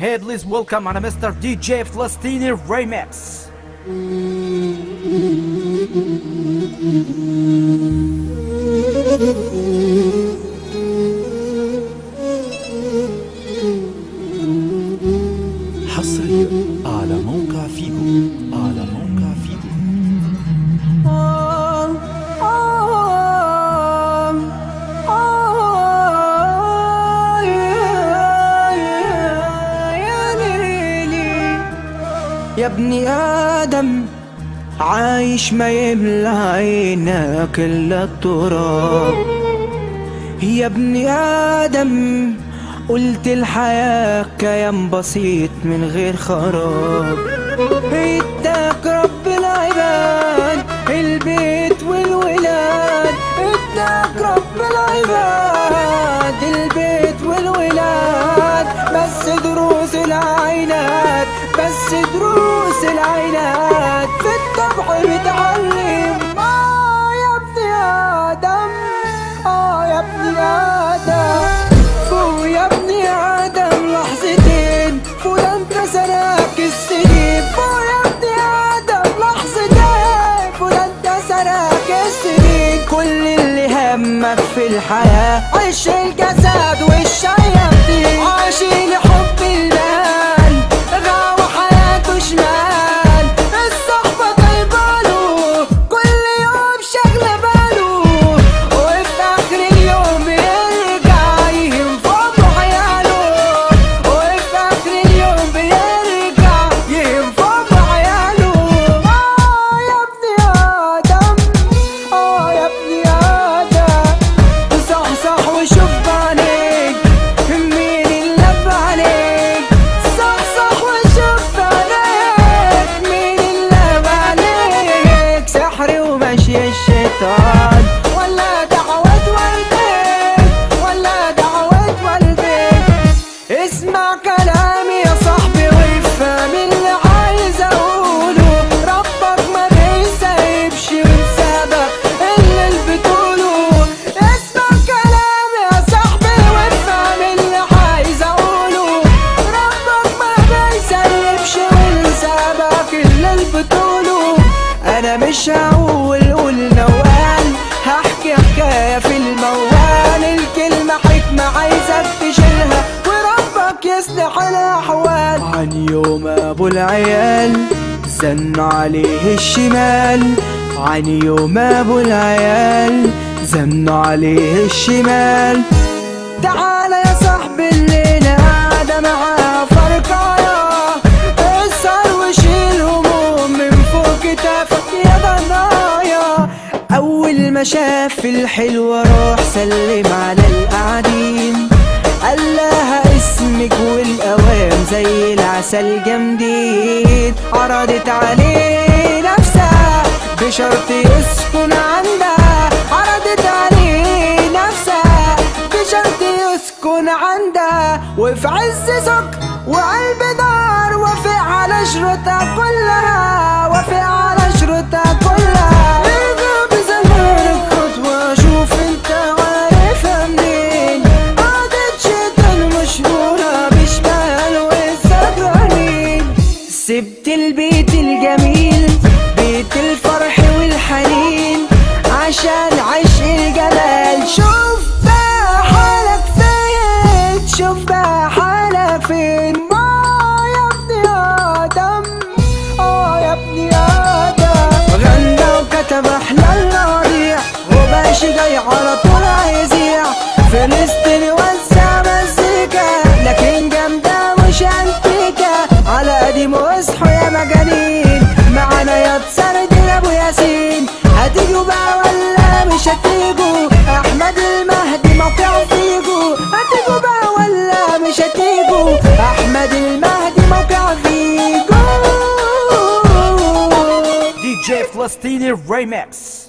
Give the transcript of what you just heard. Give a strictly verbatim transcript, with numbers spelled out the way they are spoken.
Hey, please welcome on Mister دي جي فلسطيني Remix. حصريا على موقع فيجو على موقع فيجو. يا ابني آدم عايش ما يملى عينك إلا التراب. يا ابني آدم قلت الحياة كيان بسيط من غير خراب. اداك رب العباد البيت والولاد، اداك رب العباد البيت والولاد، بس دروس العينات بس دروس العينات في الطبع بتعلم. اه يا ابني آدم، اه يا ابني آدم، فوق يا ابني آدم لحظتين فلان كسرك السنين. فوق يا ابني آدم لحظتين فلان كسرك السنين. كل اللي همك في الحياة عيش الجسد والشياطين، عاشين حب المال غاوى حياته شمال. الصحبة طيباله كل يوم شغلة باله، وفي آخر اليوم يرجع ينفض عياله، وفي آخر اليوم بيرجع ينفض عياله. آه يا ابني آدم، آه يا ابني آدم، صحصح وشوف بعينيك مين اللي بعينيك. صحصح وشوف بعينيك مين اللي بعينيك. سحر ومشي الشيطان ولا دعوة والديك، ولا دعوة والديك. اسمع كلامي يا صاحبي وافهم اللي عايز اقوله. ربك ما بيسيبش ويسابك الا اللي بتقوله. اسمع كلامي يا صاحبي وافهم اللي عايز اقوله. ربك ما بيسيبش ويسابك الا اللي بتقوله. انا مش هقول قلنا وقال، هحكي حكايه في الموال. الكلمه حكمه عايزك تشيلها وربك يصلح الاحوال. عن يوم ابو العيال زن عليه الشمال، عن يوم ابو العيال زن عليه الشمال. تعالى يا صاحبي الليله قاعده معاه فرقايه، اسهر وشيل هموم من فوق كتافك يا ضنايا. اول ما شاف الحلوه روح سلم على القاعدين، قال لها اسمك والاوام زي العسل جامدين. عرضت عليه نفسها بشرط يسكن عندها، عرضت عليه نفسها بشرط يسكن عندها. وفي عز سكر وقلب دار وافق على شروطها كلها، وافق على شروطها كلها. ارجع بزمانك خطوة شوف انت عارفها منين. قعدت شيطان مشهورة بشمال والسكرانين. سبت البيت الجميل بيت الفرح والحنين عشان عشق الجمال. شوف بقى حالك فين، شوف بقى حالك فين. اه يا ابني آدم، اه يا ابني آدم، غنى وكتب احلى المواضيع وباشي جاي على طول هيذيع. فلسطين وزع مزيكا لكن جامدة مش انتيكا. على قديم واصحوا يا مجانين، معانا يا تسردين ابو ياسين. هتيجوا بقى ولا مش هتيجوا؟ احمد المهدي موقع فيجو. هتيجوا بقى ولا مش هتيجوا؟ احمد المهدي موقع فيجو. دي جي فلسطيني Remix.